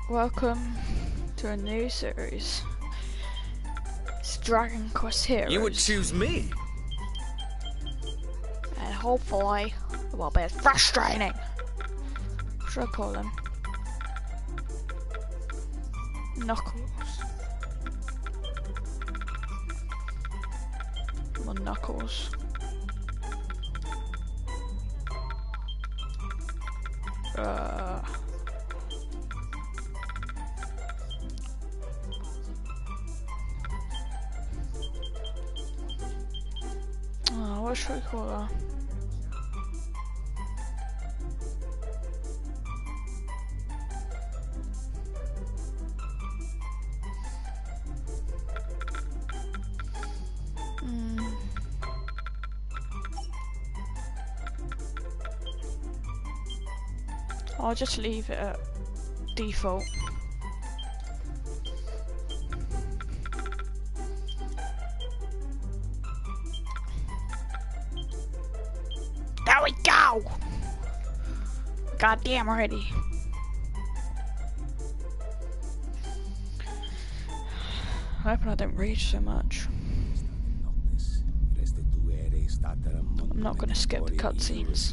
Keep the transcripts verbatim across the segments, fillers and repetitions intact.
Welcome to a new series. It's Dragon Quest Heroes. You would choose me? And hopefully it will be frustrating. What should I call him? Knuckles. Come on, Knuckles. Uh... Oh, what should we call her? Hmm. I'll just leave it at default. There we go! Goddamn ready. I hope I don't rage so much. I'm not gonna skip the cutscenes.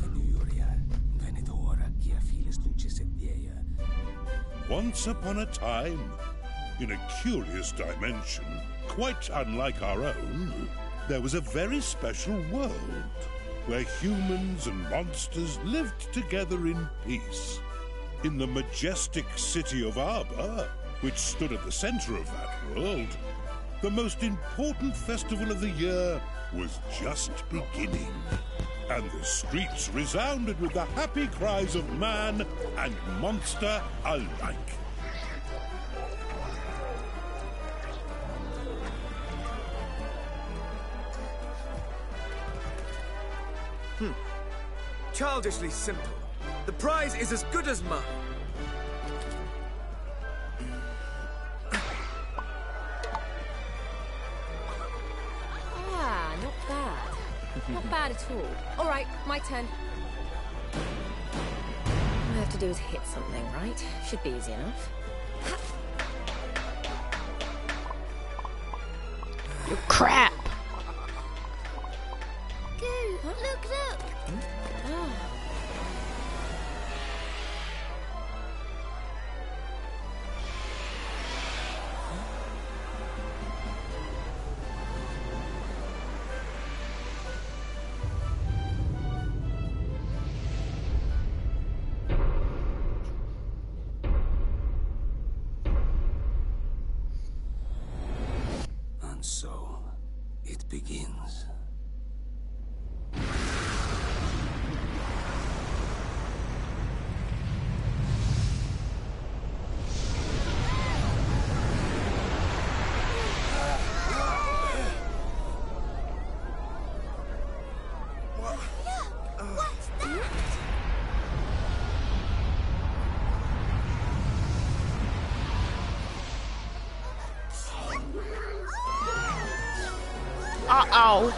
Once upon a time, in a curious dimension, quite unlike our own, there was a very special world where humans and monsters lived together in peace. In the majestic city of Arbor, which stood at the center of that world, the most important festival of the year was just beginning. And the streets resounded with the happy cries of man and monster alike. Hmm. Childishly simple. The prize is as good as mine. Ah, not bad. Not bad at all. All right, my turn. All I have to do is hit something, right? Should be easy enough. You crap! Goo, look, look! Hmm? Oh. And so, it begins. Uh-oh.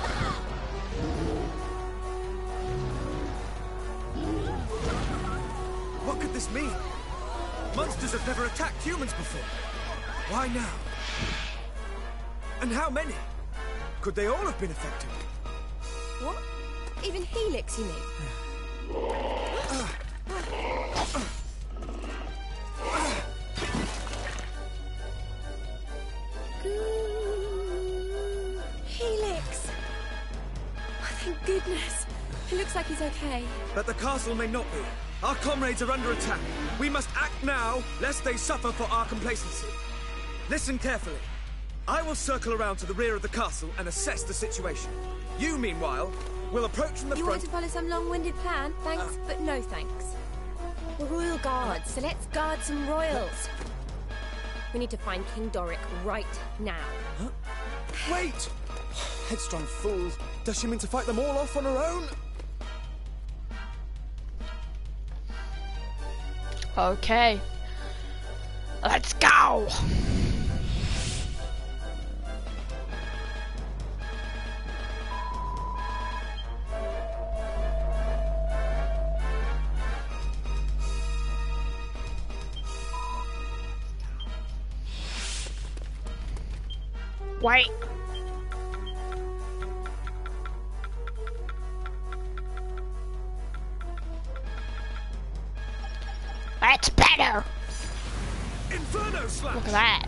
What could this mean? Monsters have never attacked humans before. Why now? And how many? Could they all have been affected? What? Even Helix, you mean? Goo. Helix! Oh, thank goodness. It looks like he's okay. But the castle may not be. Our comrades are under attack. We must act now, lest they suffer for our complacency. Listen carefully. I will circle around to the rear of the castle and assess the situation. You, meanwhile, will approach from the You front... want to follow some long-winded plan? Thanks, uh, but no thanks. We're royal guards, so let's guard some royals. We need to find King Doric right now. Huh? Wait! Headstrong fool. Does she mean to fight them all off on her own? Okay. Let's go! Wait. That's better. Inferno slash. Look at that.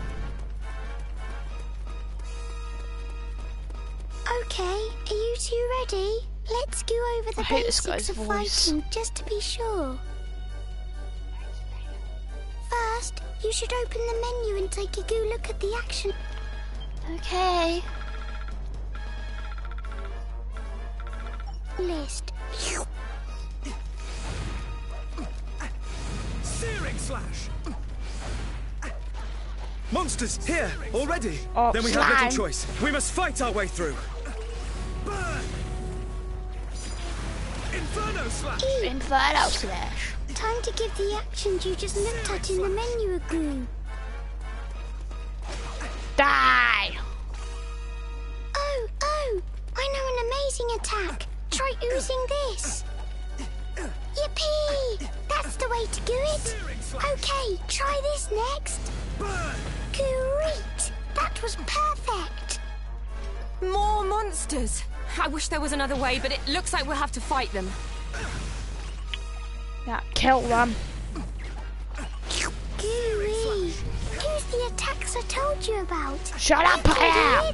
Okay, are you two ready? Let's go over the I hate this basics guy's of voice. fighting just to be sure. First, you should open the menu and take a good look at the action. Okay. List. Searing slash. Monsters here already. Oh, then we have slime. little choice. We must fight our way through. Burn. Inferno slash. Inferno slash. Time to give the actions you just looked at in the menu a go. Die. Oh, oh, I know an amazing attack. Try oozing this. Yippee! That's the way to do it. Okay, try this next. Burn. Great! That was perfect. More monsters! I wish there was another way, but it looks like we'll have to fight them. Yeah, kill them. Gooey! Use the attacks I told you about. Shut up, Pam!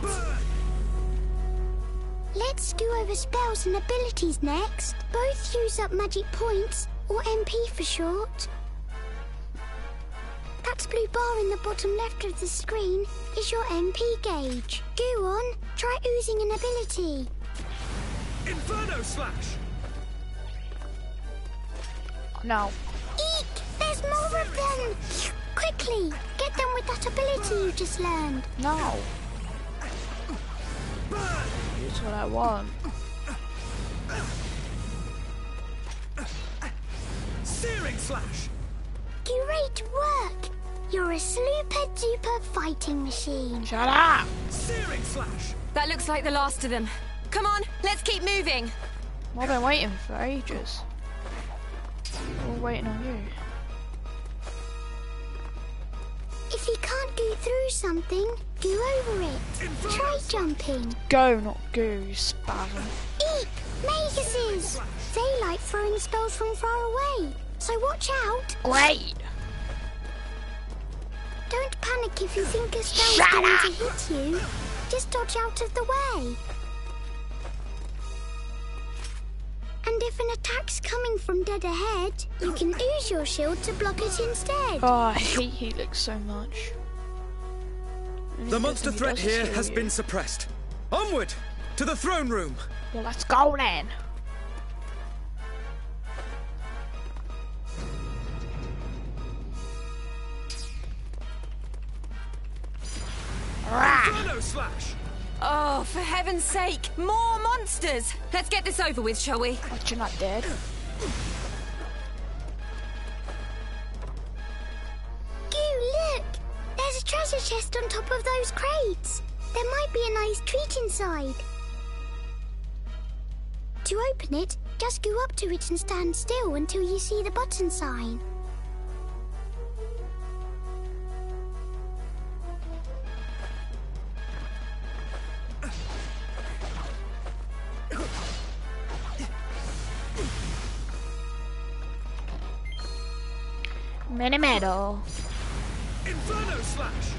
Let's go over spells and abilities next. Both use up magic points, or M P for short. That blue bar in the bottom left of the screen is your M P gauge. Go on, try oozing an ability. Inferno slash. No. Eek! There's more of them! Quickly, get them with that ability you just learned. No. Here's what I want. Searing slash. Great work! You're a super duper fighting machine. Shut up! Searing slash. That looks like the last of them. Come on, let's keep moving. I've been waiting for ages. We're waiting on you. If you can't go through something, go over it. Try jumping. Go, not goose, spasm. Eek! Maguses! They like throwing spells from far away, so watch out. Great! Don't panic if you think a spell's Shut going up. to hit you. Just dodge out of the way. And if an attack's coming from dead ahead, you can use your shield to block it instead. Oh, I hate Helix so much. Only The good monster thing he threat does is here heal has you. been suppressed. Onward! To the throne room! Well, let's go then. Rah! Inferno slash! Oh, for heaven's sake, more monsters! Let's get this over with, shall we? But you're not dead. Goo, look! There's a treasure chest on top of those crates. There might be a nice treat inside. To open it, just go up to it and stand still until you see the button sign. Mini medal. Inferno slash!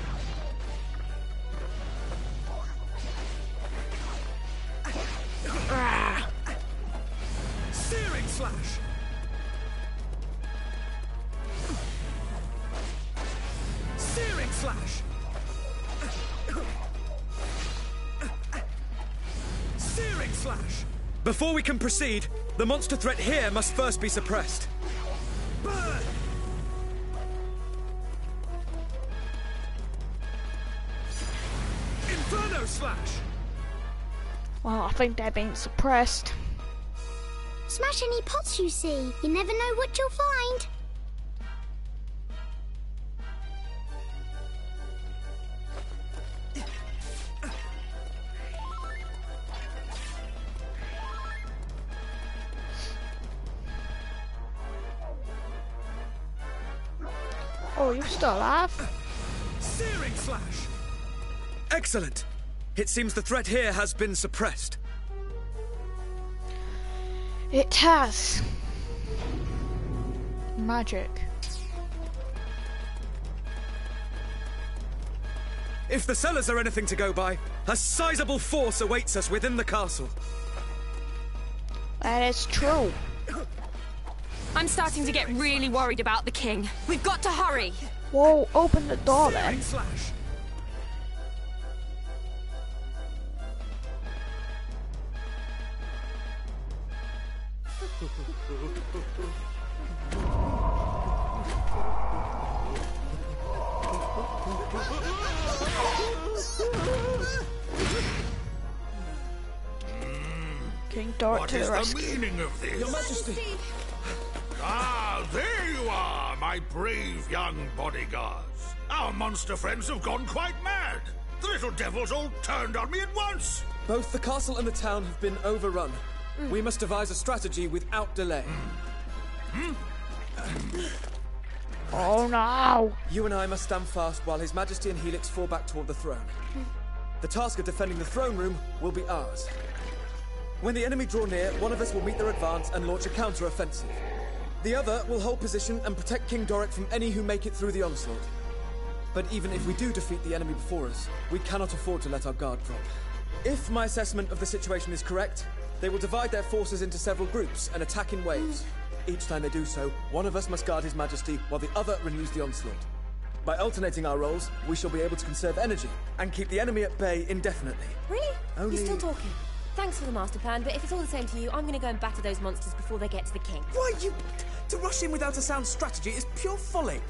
Rah! Searing slash! Searing slash! Searing slash! Before we can proceed, the monster threat here must first be suppressed. Burn! Inferno slash! Well, I think they're being suppressed. Smash any pots you see. You never know what you'll find. Oh, you're still alive? Searing slash! Excellent! It seems the threat here has been suppressed. It has. Magic. If the cellars are anything to go by, a sizable force awaits us within the castle. That is true. I'm starting to get really worried about the king. We've got to hurry. Whoa, open the door then. Slash. King Doric What to is the the rescue. meaning of this? Your Majesty. Ah, there you are, my brave young bodyguards. Our monster friends have gone quite mad. The little devils all turned on me at once. Both the castle and the town have been overrun. Mm. We must devise a strategy without delay. Mm. Oh no! You and I must stand fast while His Majesty and Helix fall back toward the throne. The task of defending the throne room will be ours. When the enemy draw near, one of us will meet their advance and launch a counter-offensive. The other will hold position and protect King Doric from any who make it through the onslaught. But even if we do defeat the enemy before us, we cannot afford to let our guard drop. If my assessment of the situation is correct, they will divide their forces into several groups and attack in waves. Each time they do so, one of us must guard His Majesty while the other renews the onslaught. By alternating our roles, we shall be able to conserve energy and keep the enemy at bay indefinitely. Really? Only... You're still talking? Thanks for the master plan, but if it's all the same to you, I'm going to go and batter those monsters before they get to the king. Why, you... To rush in without a sound strategy is pure folly.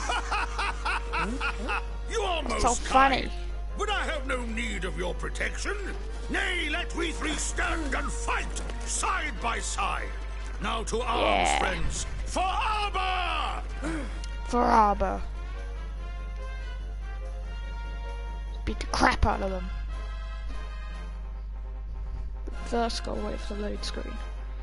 You are most So funny. kind, but I have no need of your protection. Nay, let we three stand and fight, side by side. Now to arms, Yeah. friends, for Arbor! For Arbor. Beat the crap out of them. But first, go wait for the load screen.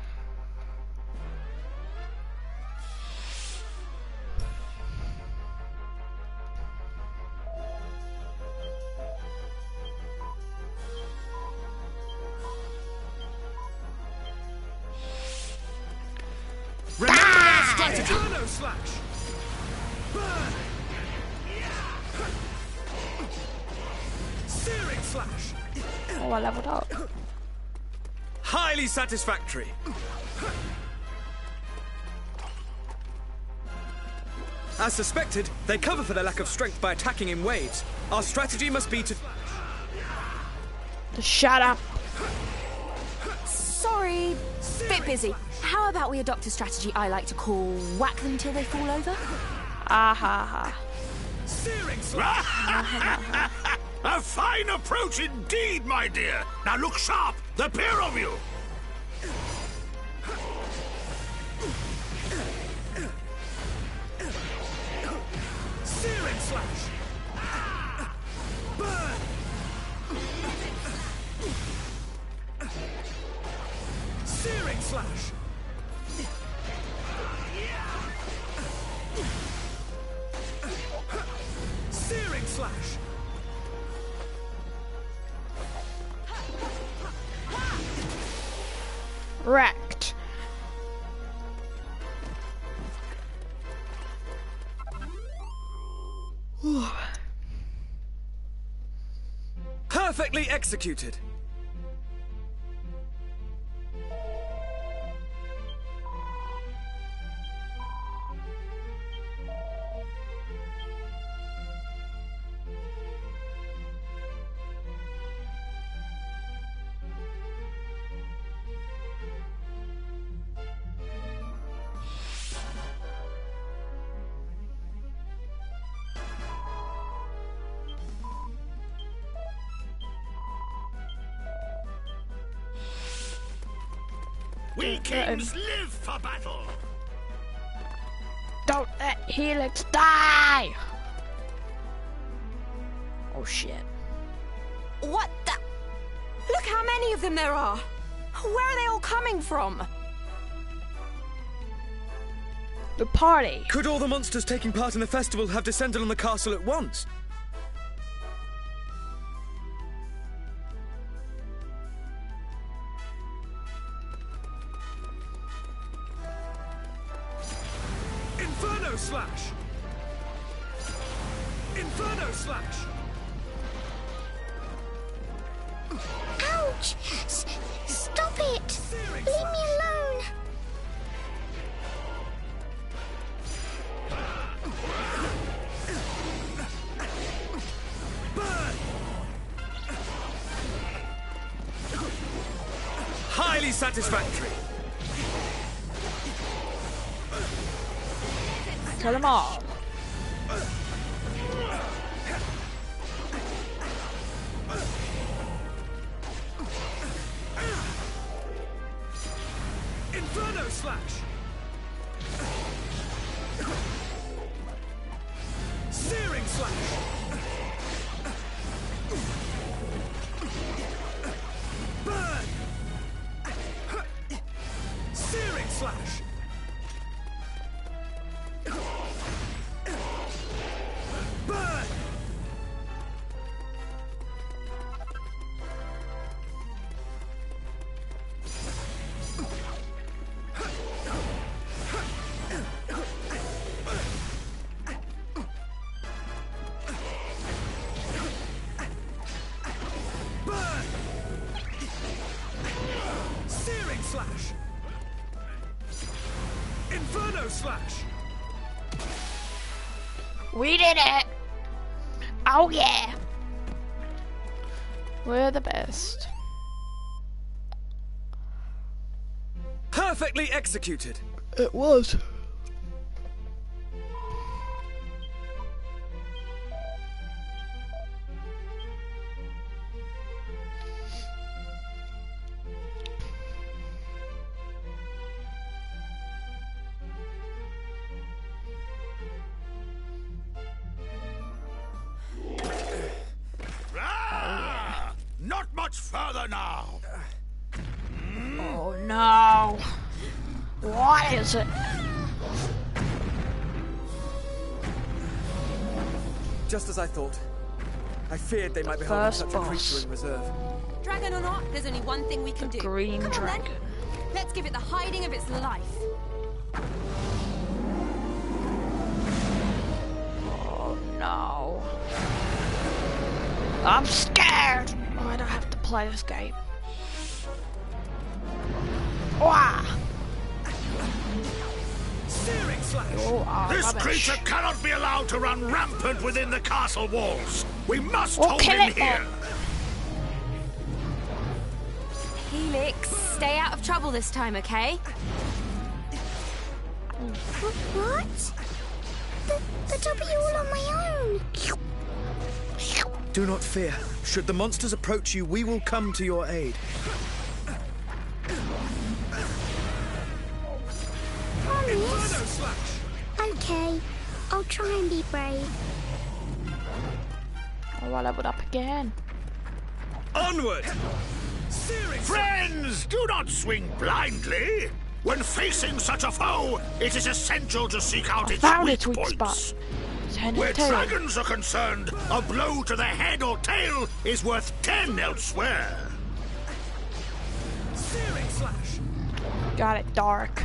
Remember our strategy! Inferno slash! Burn! Searing slash! Oh, I leveled up. Highly satisfactory. As suspected, they cover for their lack of strength by attacking in waves. Our strategy must be to... Just shut up. Sorry, bit busy. How about we adopt a strategy I like to call whack them till they fall over? Ah ha ha. Searing slash! A fine approach indeed, my dear. Now look sharp, the pair of you. Searing slash! Burn! Searing slash! Searing slash! Wrecked. Perfectly executed. We kings live for battle. Don't let Helix die! Oh shit. What the? Look how many of them there are! Where are they all coming from? The party. Could all the monsters taking part in the festival have descended on the castle at once? Inferno Slash! Inferno Slash! Ouch! S stop it! Leave me alone! Burn! Highly satisfactory. Kill them all. Inferno Slash! Searing Slash! Burn! Searing Slash! Burn! Burn! Searing Slash! Inferno Slash! We did it! Oh yeah! We're the best. Perfectly executed! It was. Ah, not much further now. Oh no! What is it? Just as I thought. I feared they might be holding First such a boss. creature in reserve. Dragon or not, there's only one thing we can do. Green Come on, dragon. then. Let's give it the hiding of its life. Oh no. I'm scared! Why do I have to play this game? Wah! Searing Slash! You are This rubbish. creature cannot be allowed to run rampant within the castle walls. We must We'll hold kill him it here. Helix, stay out of trouble this time, okay? What? But, but I'll be all on my own. Do not fear. Should the monsters approach you, we will come to your aid. Promise? Inferno Slash! Okay, I'll try and be brave. Oh, I leveled up again. Onward! Searing Slash! Friends, do not swing blindly. When facing such a foe, it is essential to seek out I its found weak its weak points. spot. It's head Where and tail. dragons are concerned, a blow to the head or tail is worth ten elsewhere. Searing Slash! Got it, dark.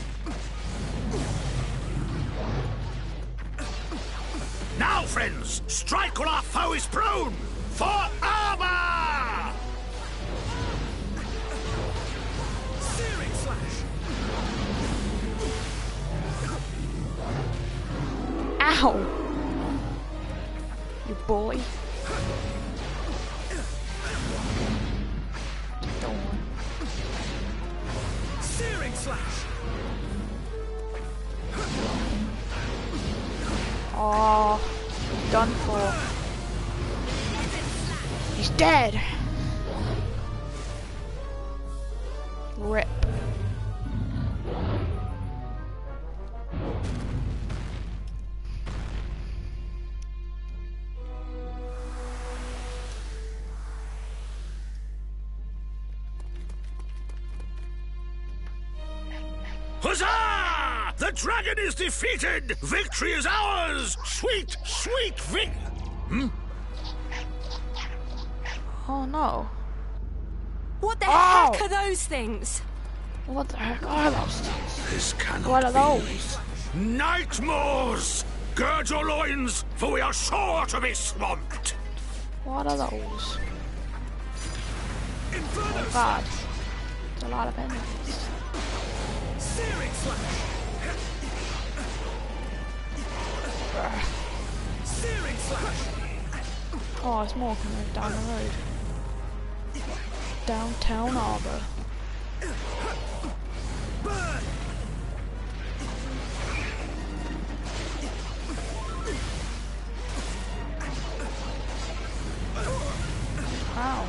Now, friends, strike while our foe is prone! For armor! Searing Slash! Ow! You boy. Searing Slash! Oh, done for. He's dead. Rip. Huzzah! The dragon is defeated! Victory is ours! Sweet, sweet vic... Hmm? Oh no. What the Oh! heck are those things? What the heck are those things? This cannot What are be. those? Nightmares! Gird your loins, for we are sure to be swamped! What are those? Inferno Oh god. It's a lot of enemies. Searing slash! Searing slash! Oh, there's more coming down the road. Downtown Arbor. Burn! Ow.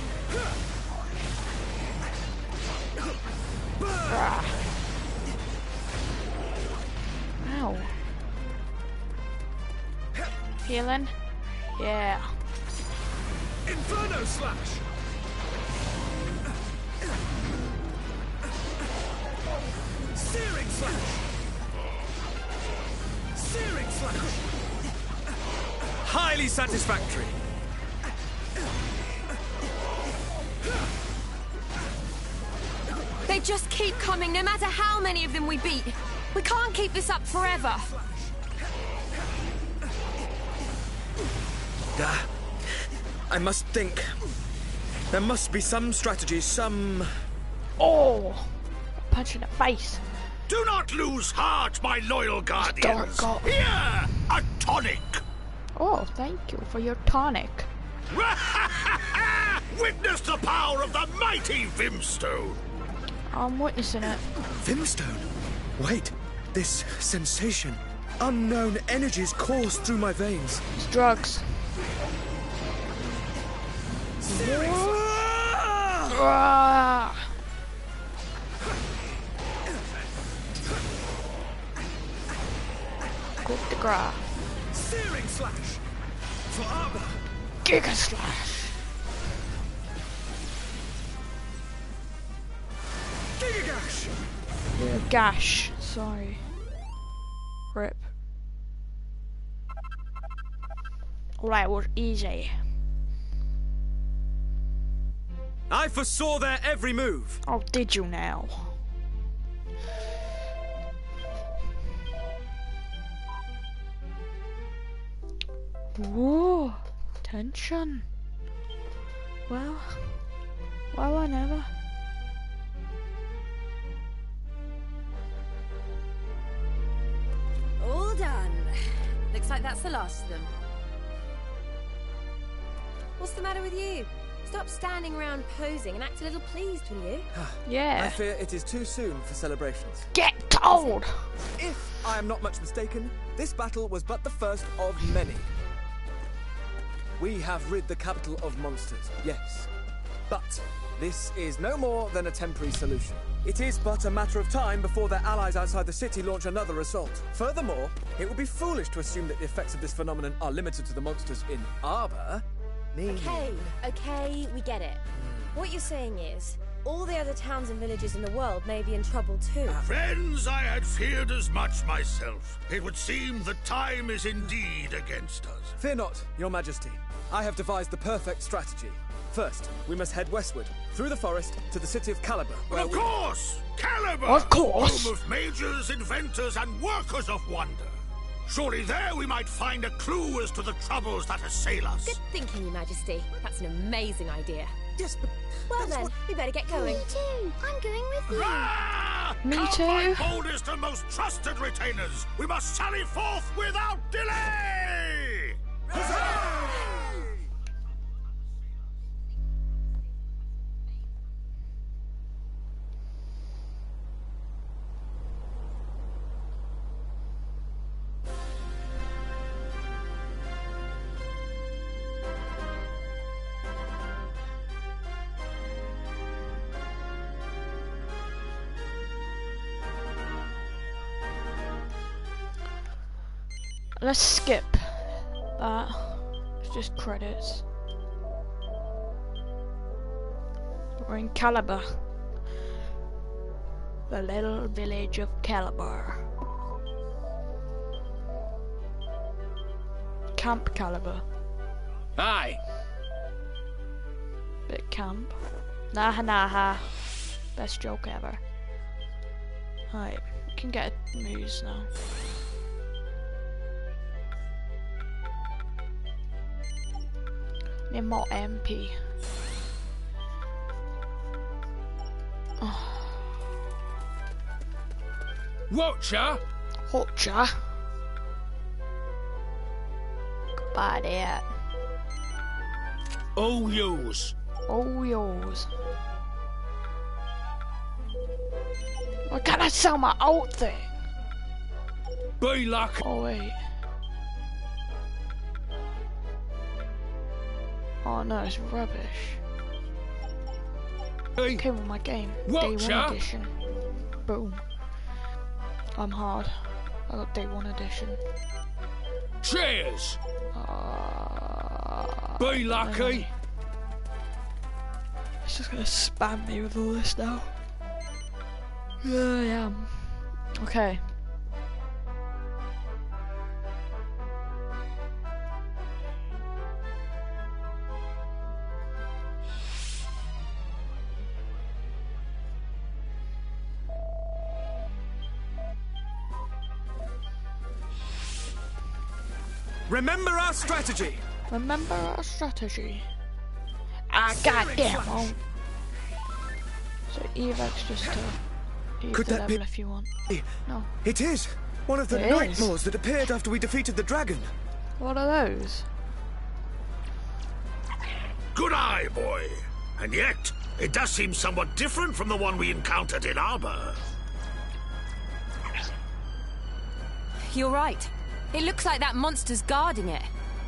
Rah. Ow. Healing? Yeah. Inferno slash! Searing slash! Searing slash! Highly satisfactory. They just keep coming, no matter how many of them we beat. We can't keep this up forever. Ah, I must think. There must be some strategy, some... Oh! Punch in the face. Do not lose heart, my loyal guardians! Dark God. Here, a tonic! Oh, thank you for your tonic. Witness the power of the mighty Vimstone! I'm witnessing it. Vimstone? Wait, this sensation. Unknown energies course through my veins. It's drugs. Ah! Coup de grace. Searing slash! For Arbor! Giga slash. Gigagash! Yeah, gash. Sorry. Rip. Well, that was easy. I foresaw their every move. Oh, did you now? Whoa, tension. Well, well, whenever. All done. Looks like that's the last of them. What's the matter with you? Stop standing around posing and act a little pleased, will you? I Yeah. fear it is too soon for celebrations. Get told. If I am not much mistaken, this battle was but the first of many. We have rid the capital of monsters, yes. But this is no more than a temporary solution. It is but a matter of time before their allies outside the city launch another assault. Furthermore, it would be foolish to assume that the effects of this phenomenon are limited to the monsters in Arbor. Meaning... Okay, okay, we get it. What you're saying is, all the other towns and villages in the world may be in trouble too. Friends, I had feared as much myself. It would seem the time is indeed against us. Fear not, your majesty. I have devised the perfect strategy. First, we must head westward, through the forest, to the city of Caliber. Of we- course! Caliber! Of course. Home of mages, inventors, and workers of wonder. Surely there we might find a clue as to the troubles that assail us. Good thinking, Your Majesty. That's an amazing idea. Yes, but... Well that's then, what- we better get going. Me too. I'm going with you. Ah! Me Come, too. my boldest and most trusted retainers. We must sally forth without delay! Let's skip that. It's just credits. We're in Caliber. The little village of Caliber. Camp Caliber. Aye. Bit camp. Nah nah. Best joke ever. Right. can get a muse now. Need more M P. Oh. Watcher! Watcher. Goodbye, Dad. All yours. All yours. Why can't I sell my old thing? Be lucky. Oh wait. Oh no, it's rubbish. Hey. Came with my game. Watcher. Day one edition. Boom. I'm hard. I got day one edition. Cheers! Uh, Be lucky. It's just gonna spam me with all this now. Yeah, I am. Okay. Remember our strategy. Remember our strategy. Ah, goddamn! Oh. So evacs just to use Could the that be- level if you want. No. It is one of the It night is. maws that appeared after we defeated the dragon. What are those? Good eye, boy. And yet, it does seem somewhat different from the one we encountered in Arbor. You're right. It looks like that monster's guarding it.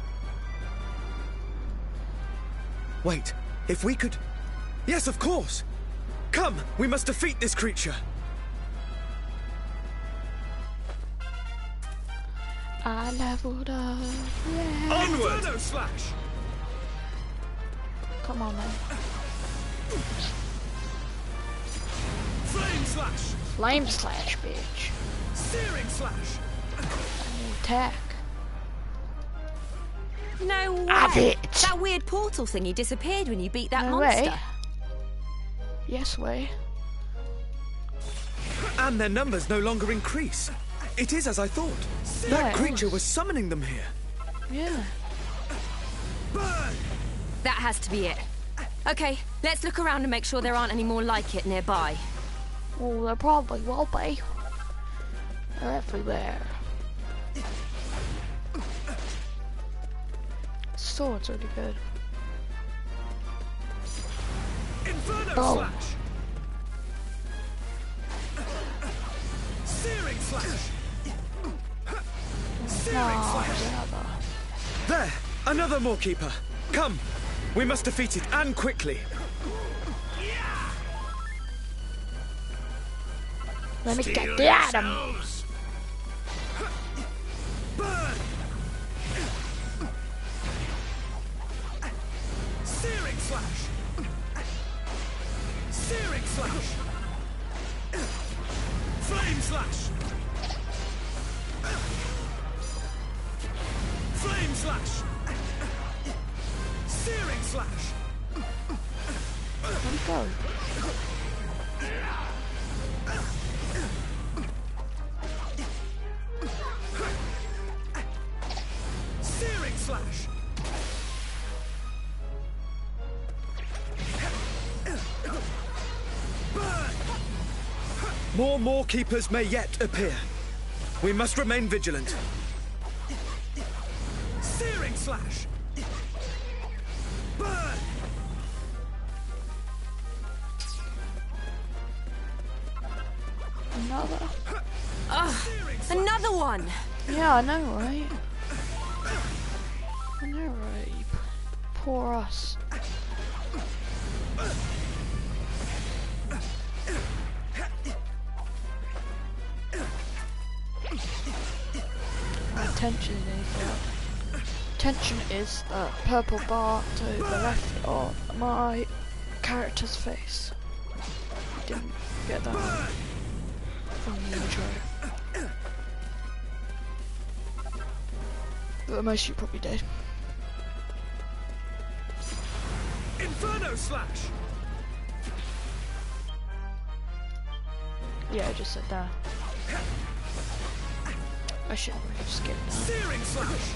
Wait, if we could... Yes, of course. Come, we must defeat this creature. I leveled up. Yeah. Onward! Inferno slash! Come on then. Flame slash! Flame slash, bitch. Searing slash! Attack. No way! Have it. That weird portal thingy disappeared when you beat that No monster. way. Yes way. And their numbers no longer increase. It is as I thought. Yeah, That it creature is. was summoning them here. Yeah. Burn! That has to be it. Okay, let's look around and make sure there aren't any more like it nearby. Well, there probably will be. They're everywhere. Sword's really good. Inferno Oh. slash! Searing slash! Searing No, slash! another. There! Another Moorkeeper! Come! We must defeat it, and quickly! Let me Steel get the Adam. yourselves. Burn! Searing slash! Searing slash! Flame slash! Flame slash! Searing slash! Where'd he go? Searing slash! Burn! More Moorkeepers may yet appear. We must remain vigilant. Searing slash! Burn! Another. Ugh, another one! Yeah, I know, right? I know, right? You p- Poor us. My attention is uh, attention is the purple bar to the left of my character's face. Didn't get that from the intro. But most of you probably did. Inferno slash! Yeah, I just said that. I should have skipped that. Searing slash!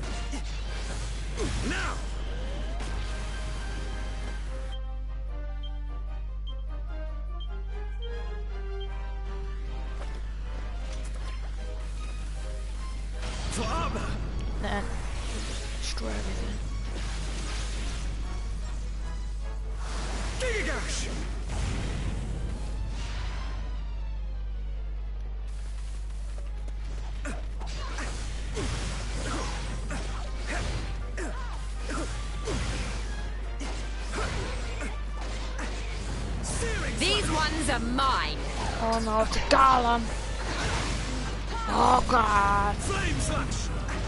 Now! For armor! Then destroy everything. Gigagash! These ones are mine. Oh no, it's a golem. Oh god. Flame slash!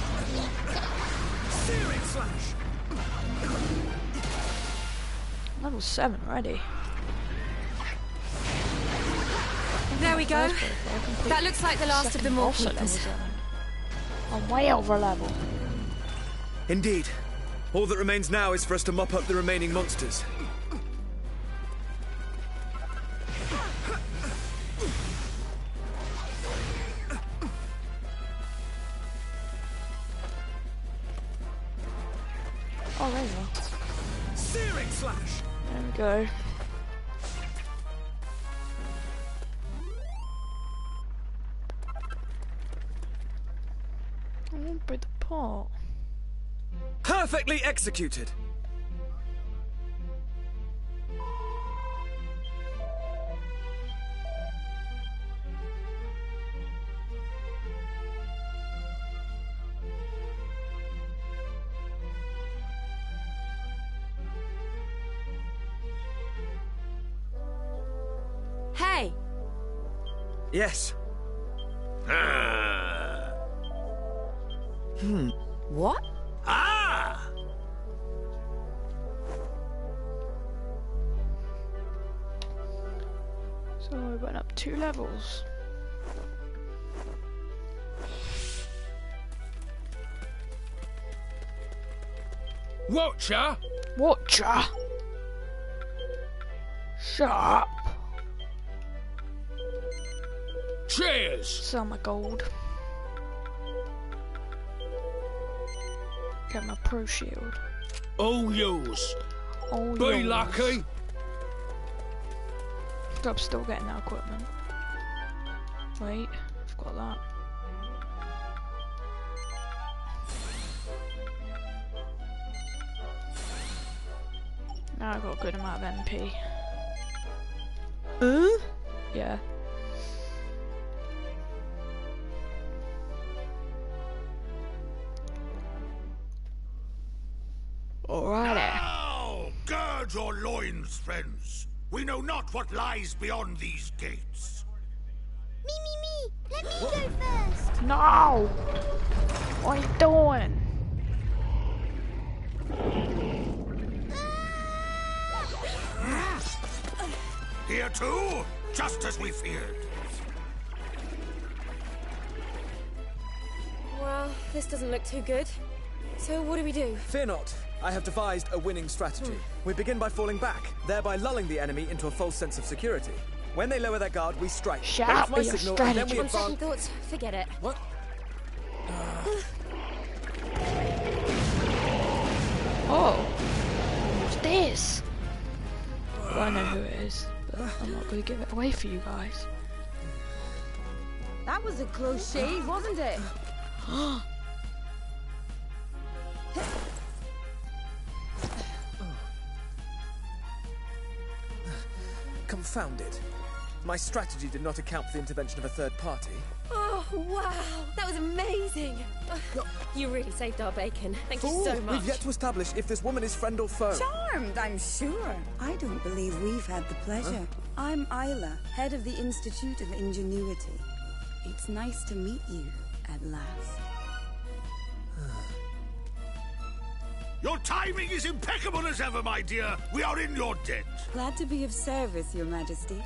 Searing slash! Level seven already. There we go. First bit, I completed That looks like the last of the second Mole boss at level Keepers. seven. I'm way over level. Indeed. All that remains now is for us to mop up the remaining monsters. Oh, there you are. Searing slash! There we go. I won't break the pot. Perfectly executed! Hey, Yes. Ah. what? Ah! So we went up two levels. Watcher! Watcher! Shut up! Cheers! Sell my gold. Get my pro shield. All yours. Oh, Be yours. lucky. I'm still getting that equipment. Wait, I've got that. Now I've got a good amount of M P. Huh? Yeah. Alrighty. Now, gird your loins, friends. We know not what lies beyond these gates. Me, me, me! Let me go first! No! What are you doing? Here too, just as we feared. Well, this doesn't look too good. So what do we do? Fear not. I have devised a winning strategy. We begin by falling back, thereby lulling the enemy into a false sense of security. When they lower their guard, we strike. Shut Wait up for my with your signal, and then we strategy. On second advance. thoughts, forget it. What? Oh! What's this? Well, I know who it is, but I'm not going to give it away for you guys. That was a close shave, wasn't it? Confounded. My strategy did not account for the intervention of a third party. Oh, wow. That was amazing. You really saved our bacon. Thank you so much. We've yet to establish if this woman is friend or foe. Charmed, I'm sure. I don't believe we've had the pleasure. I'm Isla, head of the Institute of Ingenuity. It's nice to meet you at last. Your timing is impeccable as ever, my dear. We are in your debt. Glad to be of service, Your Majesty.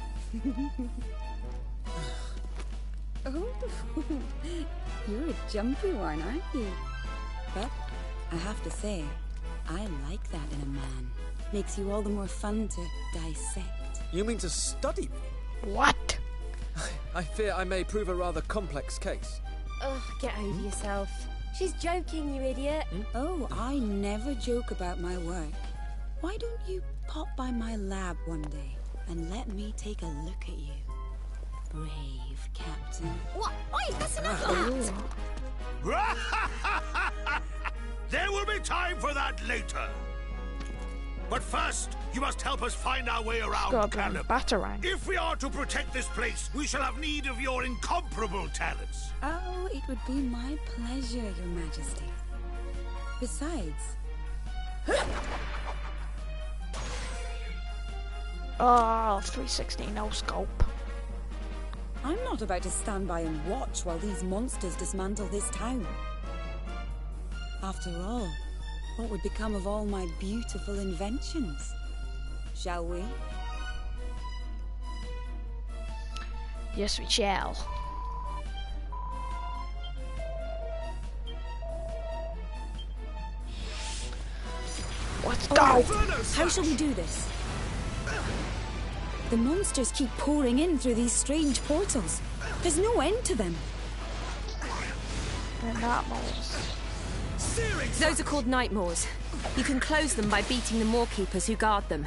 Oh, you're a jumpy one, aren't you? But I have to say, I like that in a man. Makes you all the more fun to dissect. You mean to study me? What? I fear I may prove a rather complex case. Ugh, get over yourself. She's joking, you idiot. Oh, I never joke about my work. Why don't you pop by my lab one day and let me take a look at you? Brave Captain. What? Wait, that's enough of that! There will be time for that later. But first, you must help us find our way around Got a bit of Caliban. batarang. If we are to protect this place, we shall have need of your incomparable talents. Oh, it would be my pleasure, Your Majesty. Besides, Oh, three sixty no scope. I'm not about to stand by and watch while these monsters dismantle this town. After all, what would become of all my beautiful inventions? Shall we? Yes, we shall. Let's go. How shall we do this? The monsters keep pouring in through these strange portals. There's no end to them. They're not moles. Those are called Nightmares. You can close them by beating the Moorkeepers who guard them.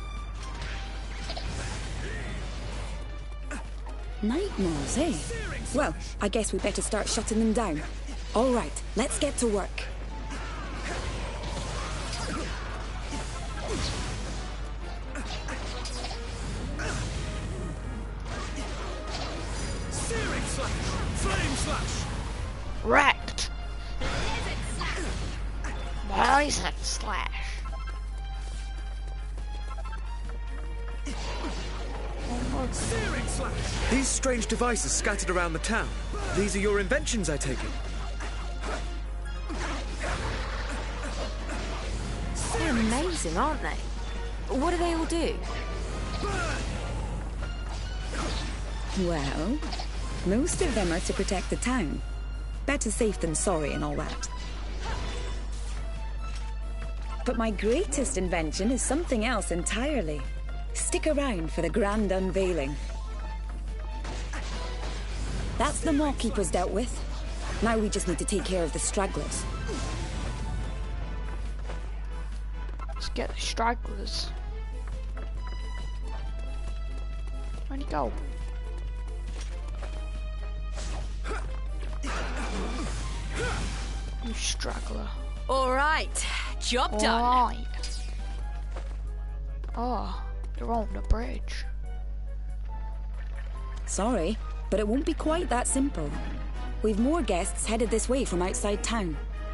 Nightmares, eh? Well, I guess we better start shutting them down. All right, let's get to work. Searing slash! Flame slash! Wrecked. Poison slash. Searing slash! These strange devices scattered around the town. These are your inventions, I take it. They're amazing, aren't they? What do they all do? Well, most of them are to protect the town. Better safe than sorry and all that. But my greatest invention is something else entirely. Stick around for the grand unveiling. That's the Moorkeepers dealt with. Now we just need to take care of the stragglers. Let's get the stragglers. Where'd he go? You straggler. All right, job done. Alright. Oh, they're on the bridge. Sorry, but it won't be quite that simple. We've more guests headed this way from outside town.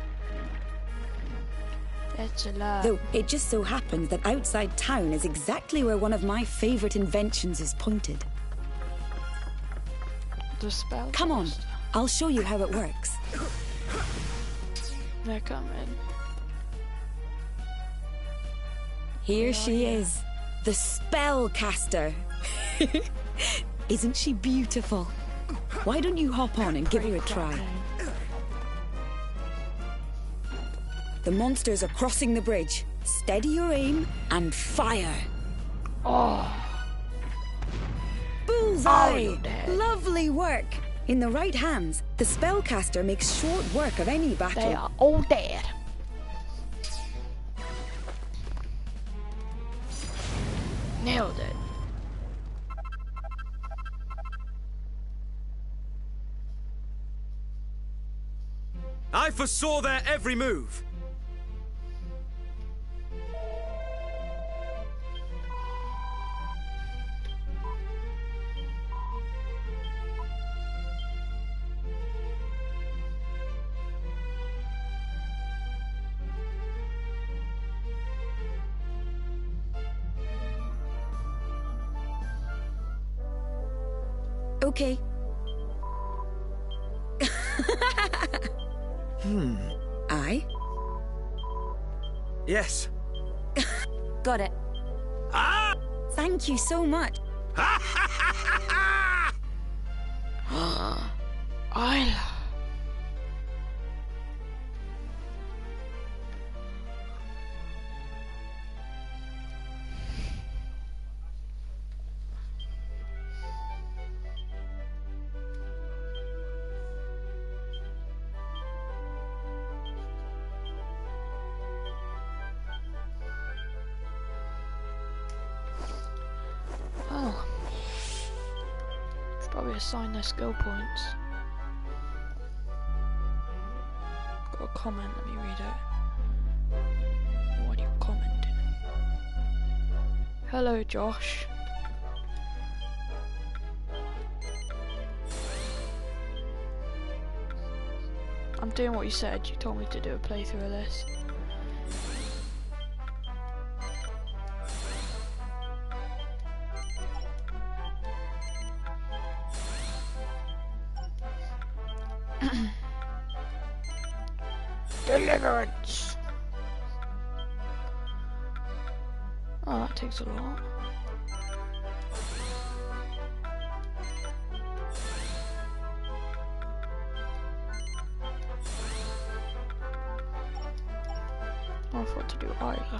It's a lot. Though it just so happens that outside town is exactly where one of my favorite inventions is pointed. The spell. Come on, I'll show you how it works. They're coming. Here she is, the spellcaster. Isn't she beautiful? Why don't you hop on and give her a try? The monsters are crossing the bridge. Steady your aim and fire. Oh, Bullseye! Oh, you're dead. Lovely work. In the right hands, the spellcaster makes short work of any battle. they are all dead. Nailed it. I foresaw their every move. Okay. Hmm. I? Yes. Got it. Ah! Thank you so much. I. reassign their skill points. Got a comment, let me read it. What are you commenting? Hello, Josh. I'm doing what you said. You told me to do a playthrough of this. Deliverance! Oh, that takes a lot. I don't know what to do either.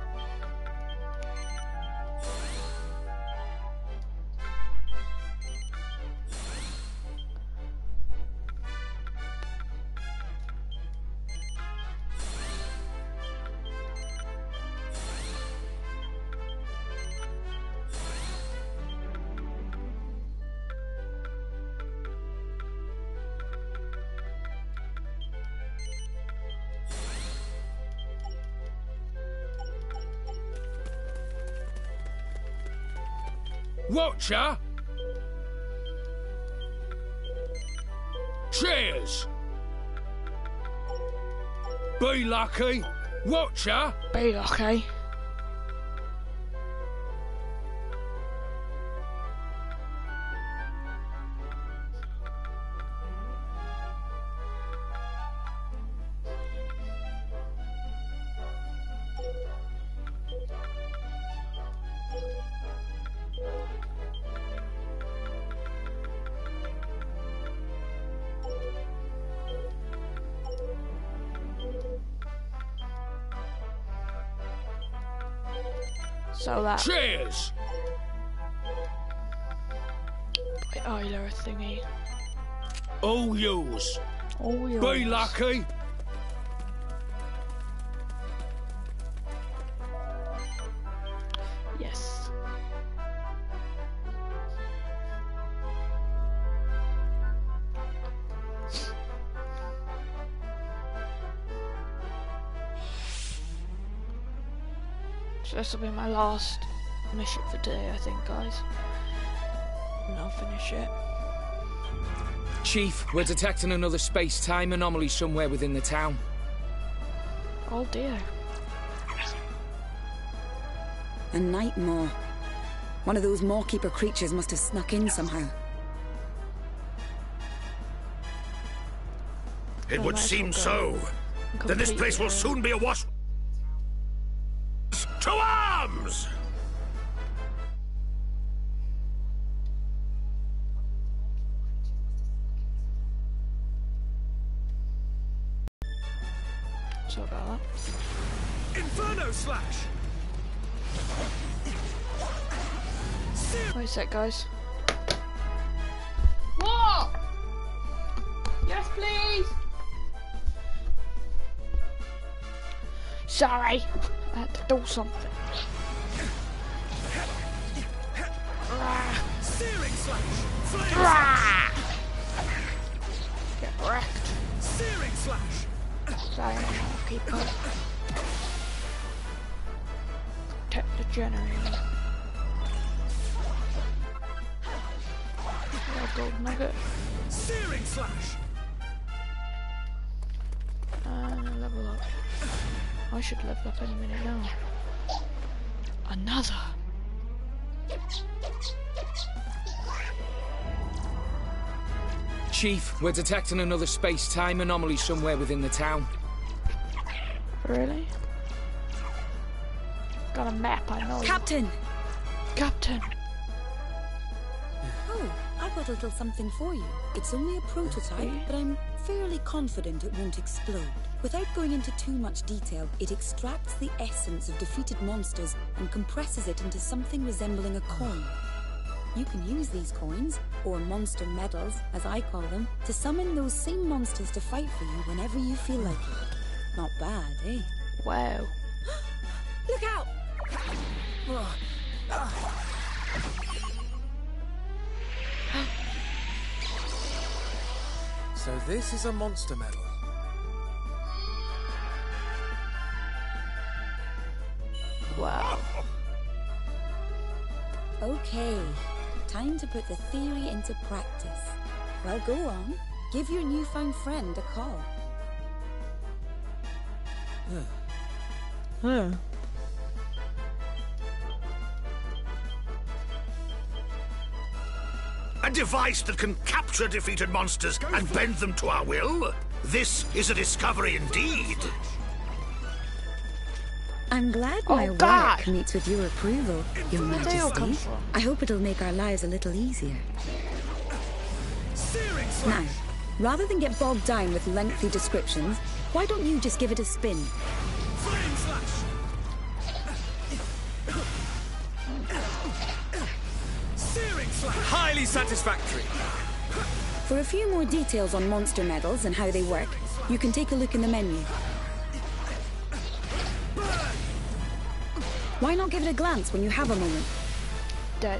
Watcher! Cheers! Be lucky! Watcher! Be lucky. So that Cheers! Isla thingy. All yours. All yours. Be lucky. Yes. So this will be my last mission for today, I think, guys. And I'll finish it. Chief, we're detecting another space-time anomaly somewhere within the town. Oh dear. A night maw. One of those Mawkeeper creatures must have snuck in somehow. It would seem so. Then this place will soon be awash. To arms! Sorry about that. Inferno slash! Wait a sec, guys. What? Yes, please. Sorry, I had to do something. Searing slash! Flame slash! Get wrecked. Searing slash! Sorry, I'll keep up. Protect the generator. Gold nugget. Searing slash! And level up. I should level up any minute now. Another. Chief, we're detecting another space-time anomaly somewhere within the town. Really? Got a map, I know. Captain! Captain! Oh, I've got a little something for you. It's only a prototype, but I'm fairly confident it won't explode. Without going into too much detail, it extracts the essence of defeated monsters and compresses it into something resembling a coin. You can use these coins, or monster medals, as I call them, to summon those same monsters to fight for you whenever you feel like it. Not bad, eh? Wow. Look out! So this is a monster medal. Wow. Okay, time to put the theory into practice. Well, go on. Give your newfound friend a call. Huh. A device that can capture defeated monsters and bend them to our will? This is a discovery indeed. I'm glad Oh, my God. work meets with your approval, Your Where did they all come Majesty. from? I hope it'll make our lives a little easier. Now, rather than get bogged down with lengthy descriptions, why don't you just give it a spin? Flame slash! Searing slash! Highly satisfactory. For a few more details on monster medals and how they work, you can take a look in the menu. Why not give it a glance when you have a moment? Dead.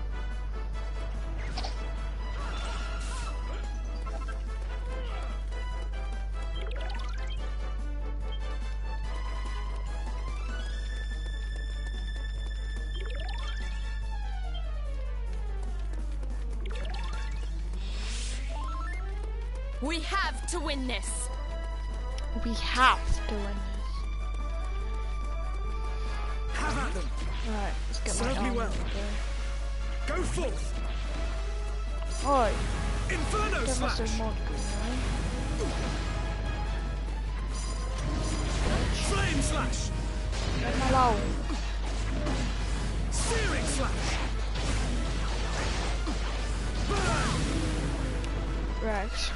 We have to win this. We have to win this. Have at them. Right, let's get my Serve me arm well. out there. Go forth. Oi, Inferno get slash! myself mod green, Flame slash! right? Let me alone. Searing slash! Burn! Rex.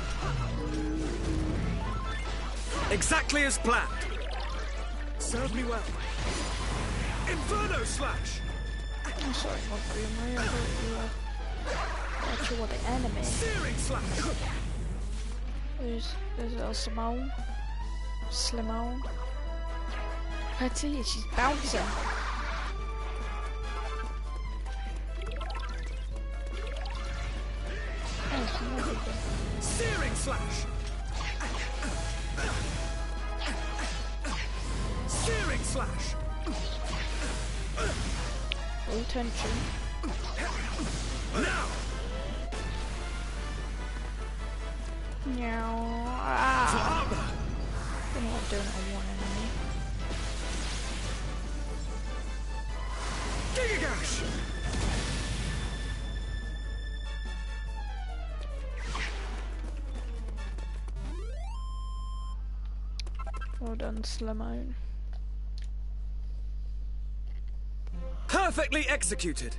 Exactly as planned. Serve me well. Inferno slash! I'm sorry, mod green, I thought you were... I thought you were the enemy. Searing slash! There's, there's little Simone. Slimone. I see it, she's bouncing. Oh, it's more people. Searing slash! Searing slash! Full tension. Now! Meow. For Ah. armor! I don't know what I'm doing on one enemy. Gigagash! Well done, Slimone. Perfectly executed!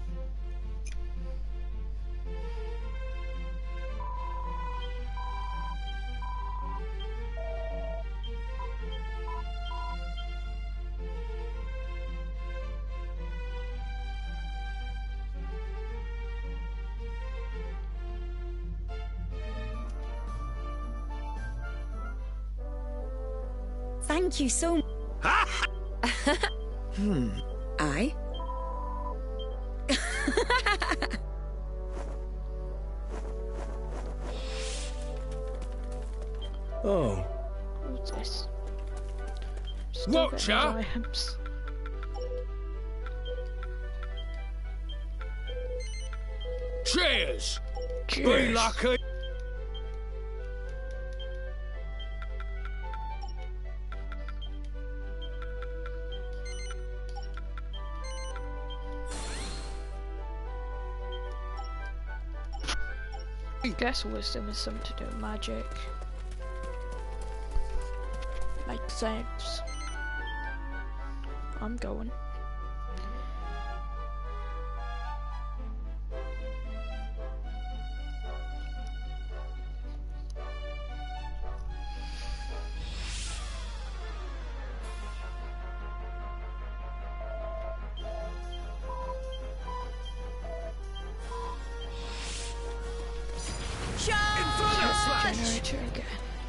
Thank you so much. Hmm. I? Oh. What's this? Still Watcher? getting those items. Cheers! Be Cheers. lucky! I guess wisdom is something to do with magic. Makes sense. I'm going. Inferno slash! Generator again.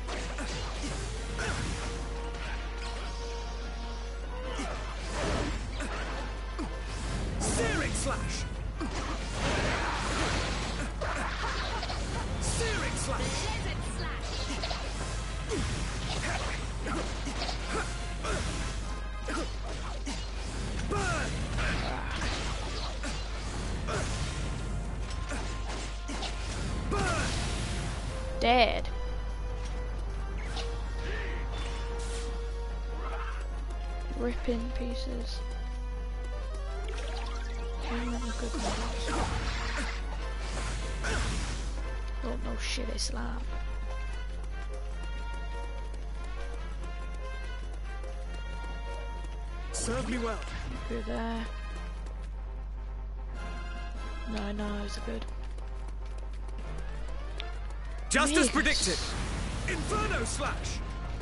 Searing slash! Searing slash! Dead. Ripping pieces. Human good models. Don't know shit Islam. Serve me well. Through there. No, no, those are good. Just Yes. as predicted. Inferno slash.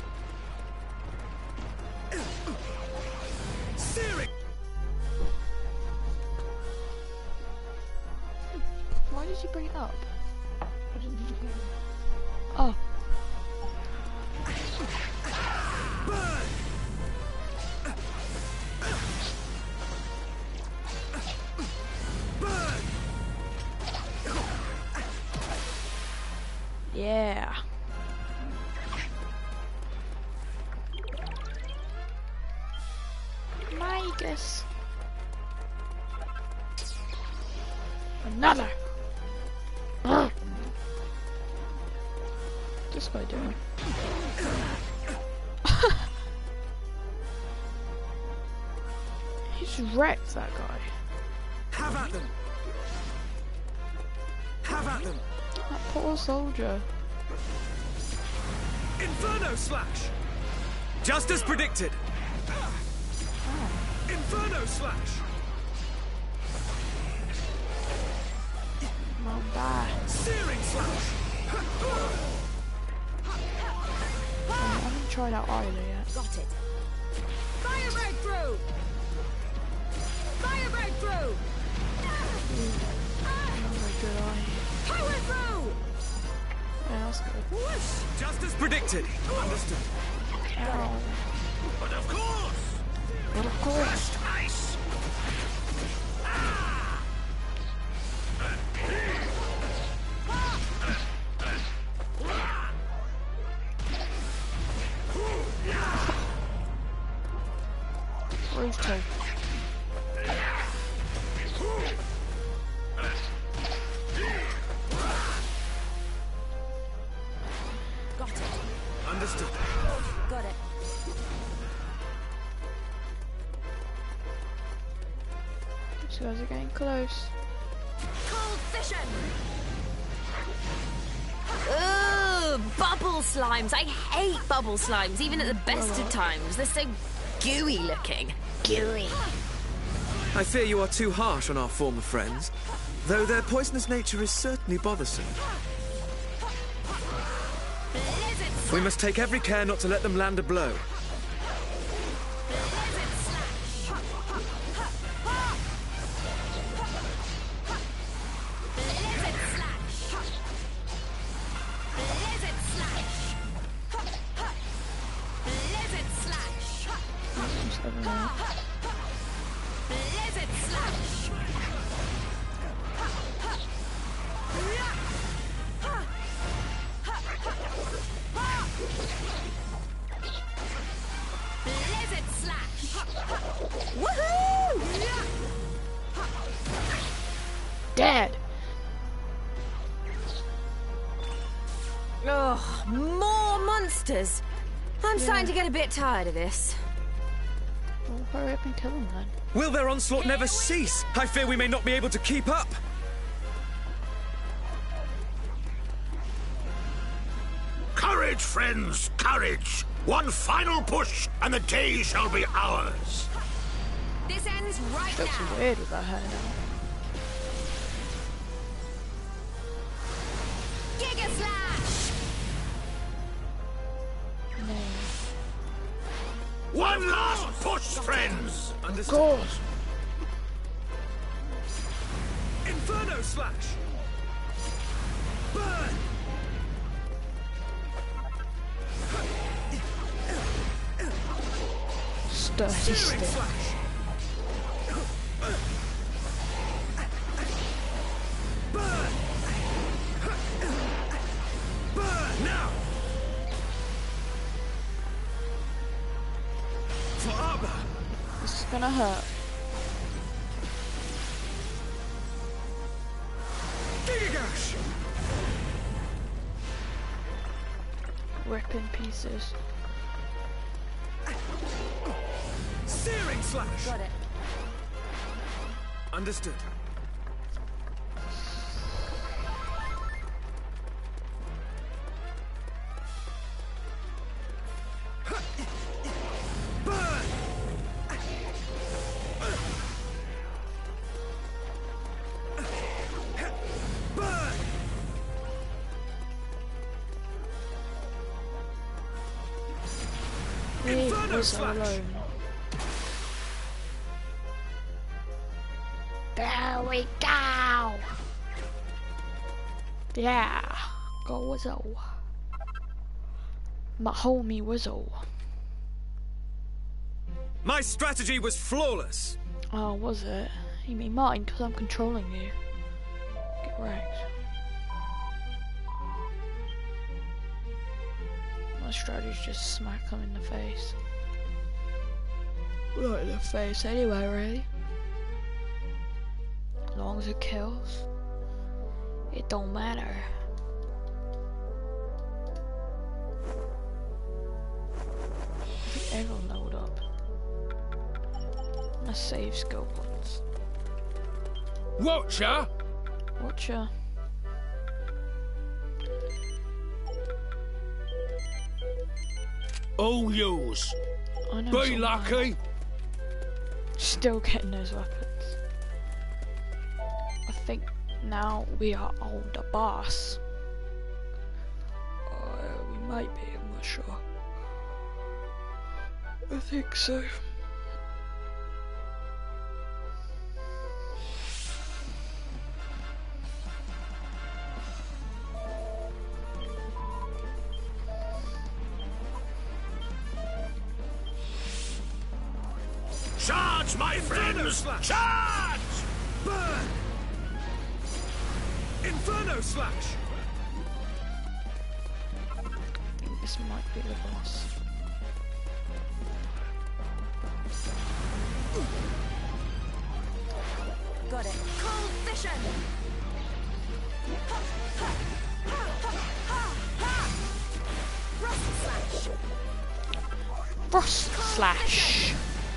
Searing. Why did you bring it up? I didn't think it- Oh. Burn. Burn. Yeah. Magus. Another. Ugh. This guy doing? He's wrecked that guy. Have at them. Have at them. That poor soldier. Inferno slash. Just as predicted. Inferno slash. Come on, die. Searing slash. I haven't tried out either yet. Got it. Fire breakthrough! Fire breakthrough! Not very good, are you? Power through! Yeah, that's good. Whoosh. Just as predicted. Understood. Ow. But of course! But of course. Ice! Brutal. Got it. Understood. Got it. These guys are getting close. Cold fission! Ugh, bubble slimes. I hate bubble slimes, even at the best of times. They're so gooey looking. Gooey. I fear you are too harsh on our former friends, though their poisonous nature is certainly bothersome. We must take every care not to let them land a blow. Dead. Ugh, more monsters. I'm Yeah. starting to get a bit tired of this. Well, hurry up and kill them then. Will their onslaught never cease? I fear we may not be able to keep up. Courage, friends, courage! One final push, and the day shall be ours. This ends right Looks now. weird with that hair now. Giga slash! No. One last push, friends! Of Understood. course. Inferno slash. Burn. Sturdy Searing stick. slash. Burn. Burn now. For armor. This is gonna hurt. Giga Gash. rip in pieces. Searing slash! Got it. Understood. Burn! Burn! Leave Inferno us slash! alone. There we go! Yeah, go Wizzo. My homie Wizzo. My strategy was flawless. Oh, was it? You mean mine, because I'm controlling you. Get wrecked. My strategy's just smack him in the face. Right in the face anyway, really. As long as it kills, it don't matter. It'll load up. My save skill points. Watcher! Watcher. All yours. I know Be someone. lucky. Still getting those weapons. I think now we are on the boss. Uh, we might be, I'm not sure. I think so. Charge, my friends! Charge! Burn! Inferno slash! I think this might be the boss. Got it. Cold vision! Frost slash! Frost slash!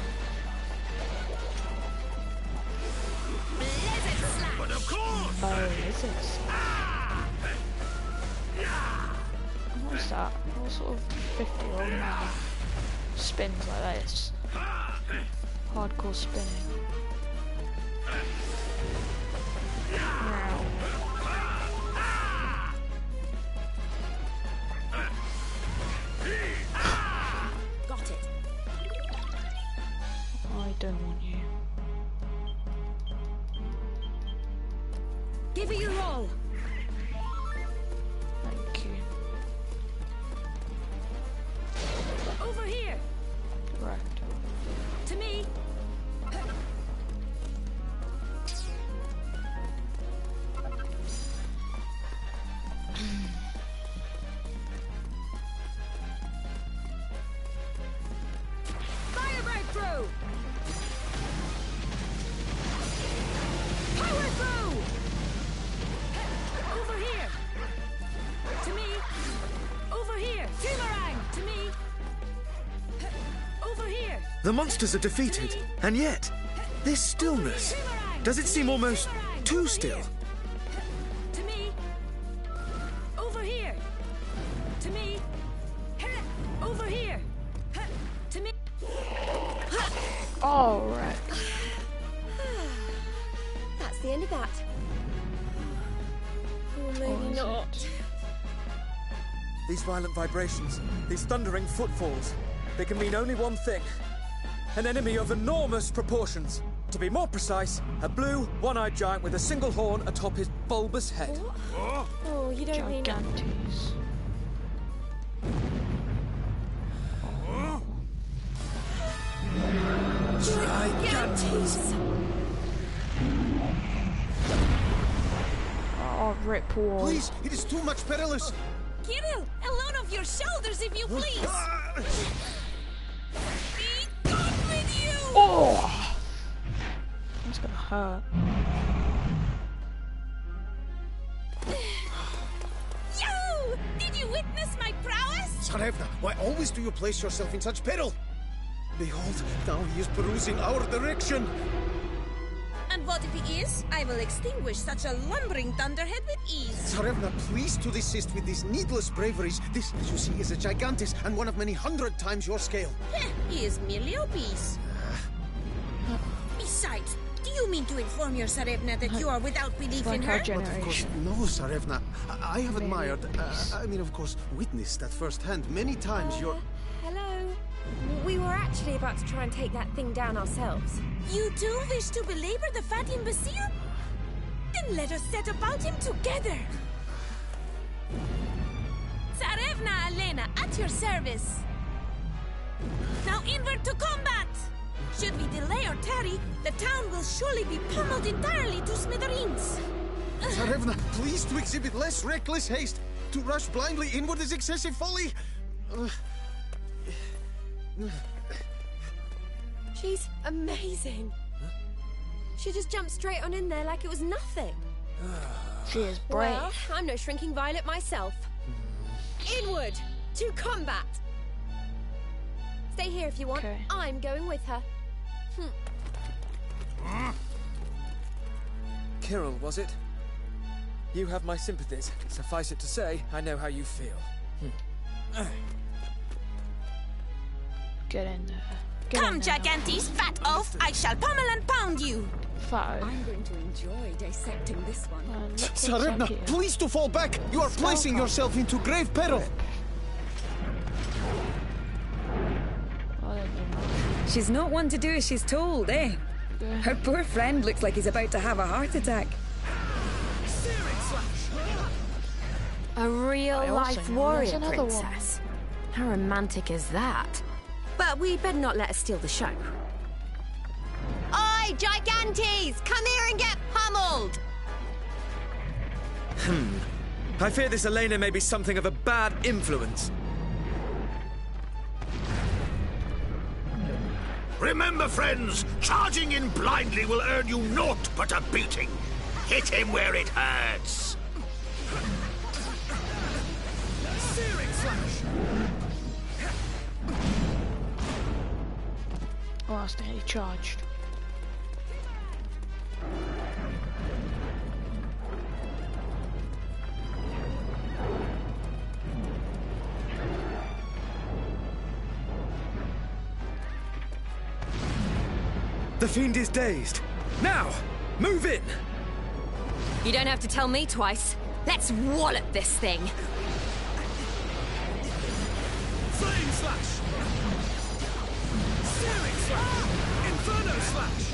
Blizzard slash! But of course! Oh, is it? What is that? What sort of fifty year old man spins like this? Hardcore spinning. Meow. Got it. I don't want you. Give it your all. Thank you. Over here. Correct. To me. Fire breakthrough. Power through. Over here. To me. Over here. Boomerang. To me. Over here. The monsters are defeated, and yet, this stillness. Does it seem almost too still? To me. Over here. To me. Over here. To me. Alright. That's the end of that. Or maybe Or is not. it? These violent vibrations, these thundering footfalls, they can mean only one thing. An enemy of enormous proportions. To be more precise, a blue, one-eyed giant with a single horn atop his bulbous head. Oh, you don't mean... Gigantes. Gigantes! Oh, rip wall. Please, it is too much perilous. Kirill, a load off your shoulders if you please! Be gone with you! Oh! That's gonna hurt. You! Did you witness my prowess? Tsarevna, why always do you place yourself in such peril? Behold, now he is perusing our direction. And what if he is? I will extinguish such a lumbering thunderhead with ease. Tsarevna, please to desist with these needless braveries. This, as you see, is a gigantis, and one of many hundred times your scale. Heh, he is merely obese. Besides, do you mean to inform your Tsarevna that you are without belief Like in our her? generation. But of course, no, Tsarevna. I, I have Maybe admired, uh, obese. I mean, of course, witnessed at first hand many times your... Hello? We were actually about to try and take that thing down ourselves. You too wish to belabor the fat imbecile? Then let us set about him together. Tsarevna Elena, at your service. Now inward to combat! Should we delay or tarry, the town will surely be pummeled entirely to smithereens. Tsarevna, please to exhibit less reckless haste. To rush blindly inward is excessive folly. Uh, She's amazing. She just jumped straight on in there like it was nothing. She is brave. Well, I'm no shrinking violet myself. Inward to combat. Stay here if you want. Okay. I'm going with her. Hmm. Kirill, was it? You have my sympathies. Suffice it to say, I know how you feel. Hmm. Get in there. Get Come, in there. Gigantes, fat oaf, I shall pummel and pound you. Fat. I'm going to enjoy dissecting this one. Man, look at Tsarevna, Jackie. please to fall back. You are placing yourself into grave peril. I don't know. She's not one to do as she's told, eh? Yeah. Her poor friend looks like he's about to have a heart attack. A real I also life know there's warrior another one. princess. How romantic is that? But we better not let her steal the show. Oi, Gigantes! Come here and get pummeled! Hmm. I fear this Elena may be something of a bad influence. Remember, friends, charging in blindly will earn you naught but a beating. Hit him where it hurts. Searing slash! Oh, that's nearly charged. The fiend is dazed. Now, move in! You don't have to tell me twice. Let's wallop this thing. Flame slash! Searing slash! Inferno slash!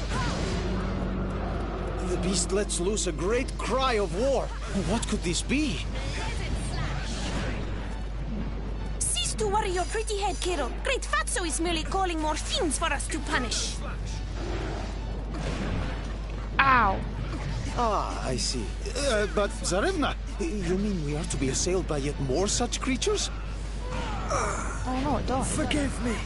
The beast lets loose a great cry of war. What could this be? Cease to worry your pretty head, Kirill. Great Fatso is merely calling more fiends for us to punish. Ow! Ah, I see. Uh, but, Tsarevna, you mean we are to be assailed by yet more such creatures? Oh no, it died. Forgive me.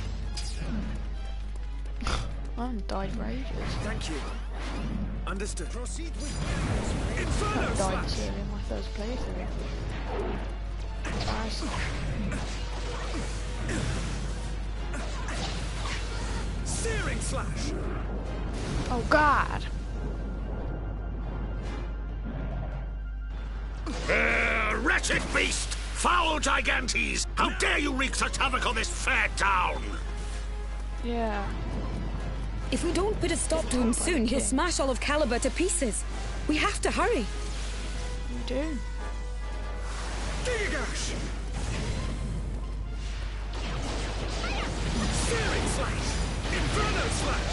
I haven't died for ages. Thank you. Understood. Proceed with I Inferno died slash! here in my first playthrough. Embarrassing. Searing slash! Oh god! Uh, wretched beast! Foul Gigantes! How dare you wreak such havoc on this fair town! Yeah. If we don't put a stop to him soon, he'll smash all of Caliber to pieces. We have to hurry. We do. Gigash! Searing slash! Inferno slash!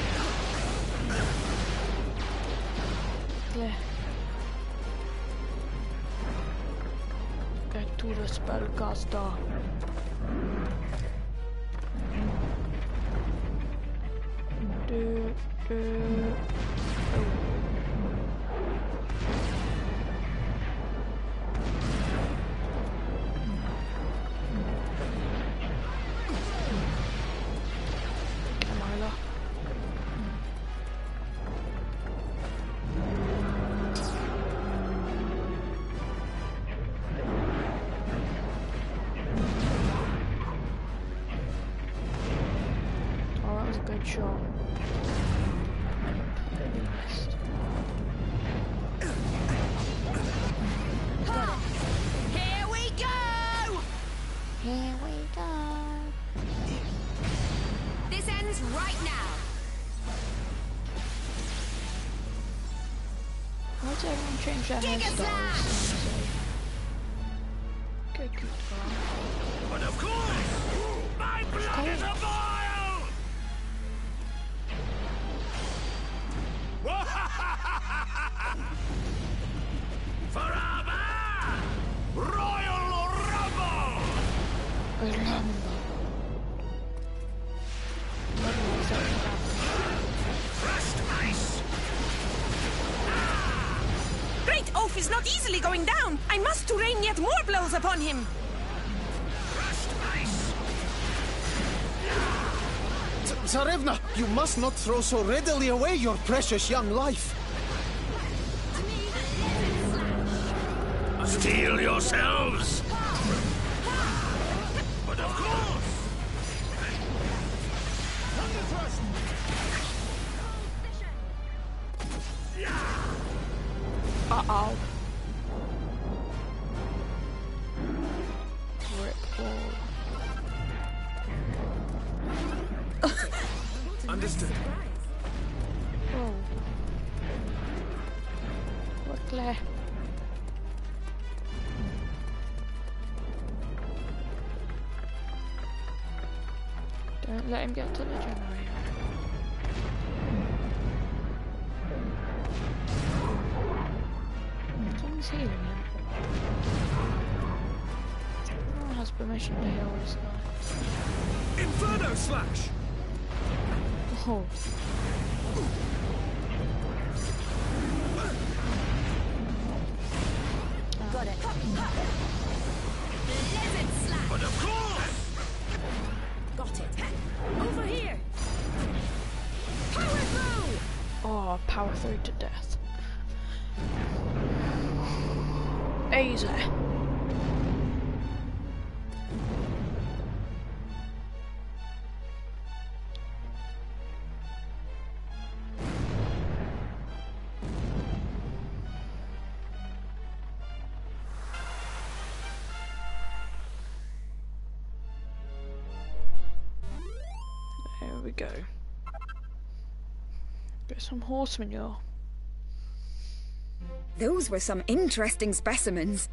Yeah. Get to the spellcaster. Do, do. Camilla. good shot. Here we go! Here we go. This ends right now. Why does everyone change their hairstyles? Good, good girl. But of course, my blood is a boil! For Abba! Royal Rumble! Rumble. Crushed ice! Great Oaf is not easily going down! I must to rain yet more blows upon him! Crushed ice! Tsarevna, you must not throw so readily away your precious young life. Steel yourselves! But of course! Uh-oh. Rip wall. Understood. Oh. Quickly. Don't let him get to the generator. Someone's healing him. No one has permission to heal this guy. Inferno slash! Oh. Got it. Blizzard slash. But of course! Got it. Over here. Power through. Oh, power through to death. Easy. There we go. Get some horse manure. Those were some interesting specimens.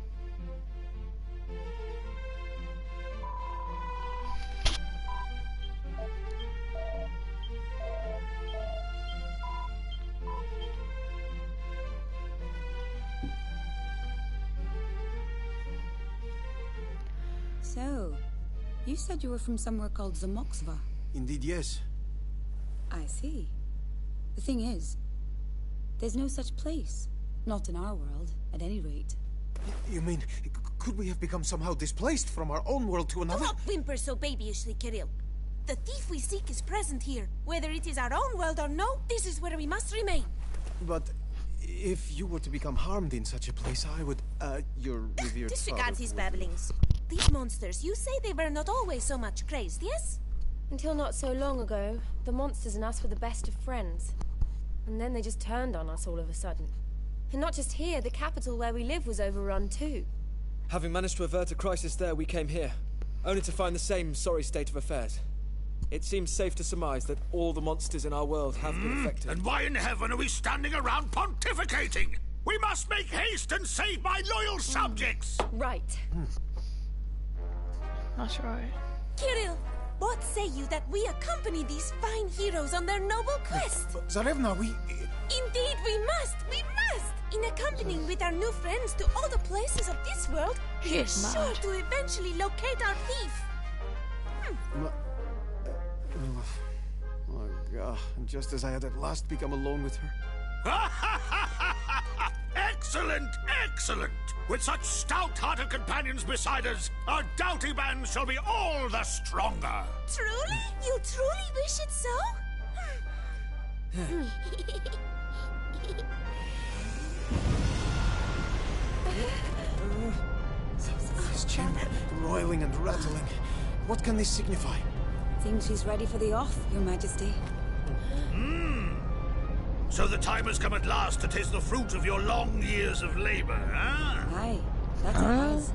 So, you said you were from somewhere called Zamoxva. Indeed, yes. I see. The thing is, there's no such place. Not in our world, at any rate. Y you mean, c could we have become somehow displaced from our own world to another? Do not whimper so babyishly, Kirill. The thief we seek is present here. Whether it is our own world or no, this is where we must remain. But if you were to become harmed in such a place, I would, uh, your revered Disregard father his would- babblings. These monsters, you say they were not always so much crazed, yes? Until not so long ago, the monsters and us were the best of friends. And then they just turned on us all of a sudden. And not just here, the capital where we live was overrun too. Having managed to avert a crisis there, we came here, only to find the same sorry state of affairs. It seems safe to surmise that all the monsters in our world have been affected. And why in heaven are we standing around pontificating? We must make haste and save my loyal subjects! Right. That's right. Kirill, what say you that we accompany these fine heroes on their noble quest? Zarevna, we... Indeed we must, we must! In accompanying with our new friends to all the places of this world, we are She's sure mad. to eventually locate our thief. Ma oh, God. Just as I had at last become alone with her. Excellent, excellent! With such stout-hearted companions beside us, our doughty band shall be all the stronger! Truly? You truly wish it so? This chamber, roiling and rattling. What can this signify? Seems she's ready for the off, Your Majesty. Hmm. So the time has come at last to taste the fruit of your long years of labor, huh? Aye, that it has.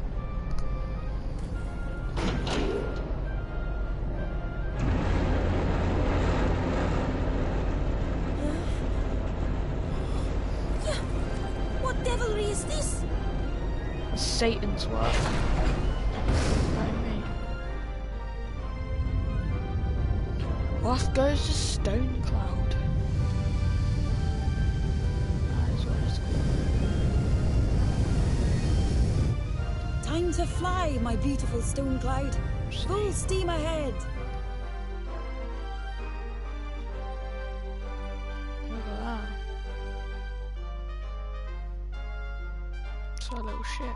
What devilry is this? Satan's work. Off goes the stone cloud. That is what it's called. Time to fly, my beautiful stone cloud. Full steam ahead. Look at that. It's our little ship.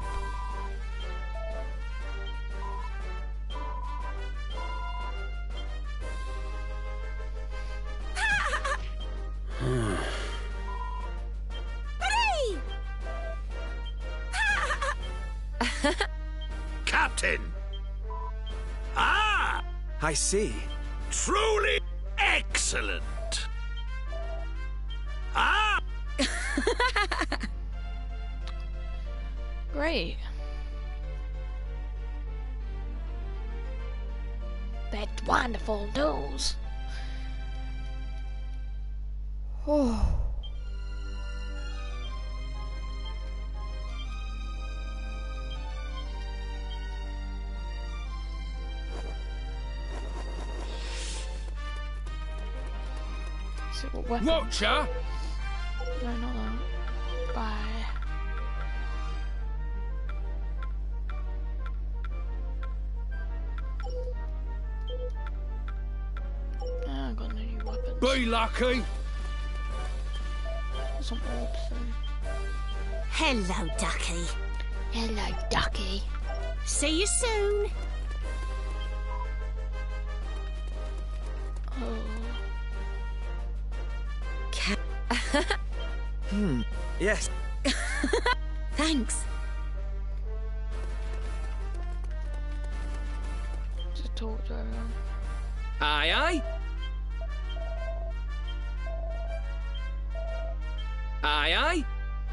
Captain! Ah! I see. Truly excellent! Ah! Great. That wonderful news. Oh. So what weapon? Watcher! No, not that. Bye. Ah, I got no new weapons. Be lucky! Some orbs though. Hello, Ducky. Hello, Ducky. See you soon. Oh. Hmm. Yes. Thanks. Just talk to everyone. Aye, aye. Aye, aye.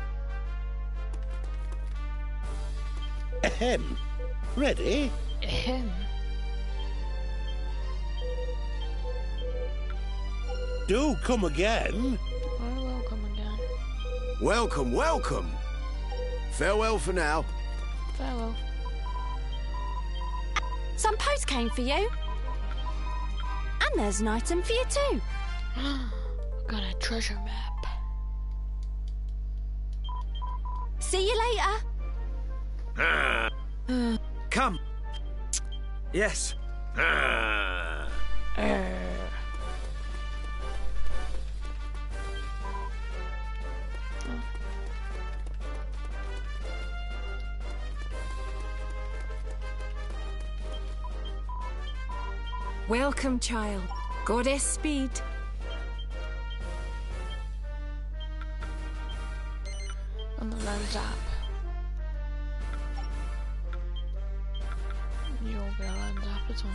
Ahem. Ready? Ahem. Do come again. Oh, welcome again. Welcome, welcome. Farewell for now. Farewell. Some post came for you. And there's an item for you too. Got a treasure map. See you later. Ah. Come. Yes. Ah. Uh. Welcome, child. Goddess Speed. On the lens app. You'll be a lens app at all.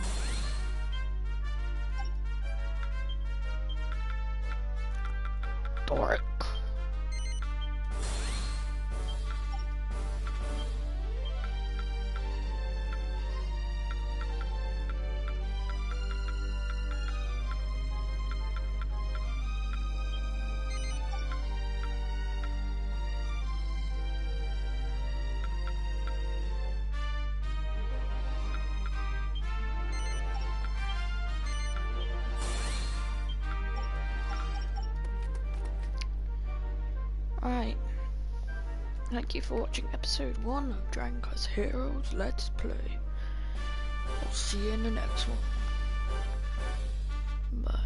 Dork. Alright, thank you for watching episode one of Dragon Quest Heroes Let's Play. I'll see you in the next one. Bye.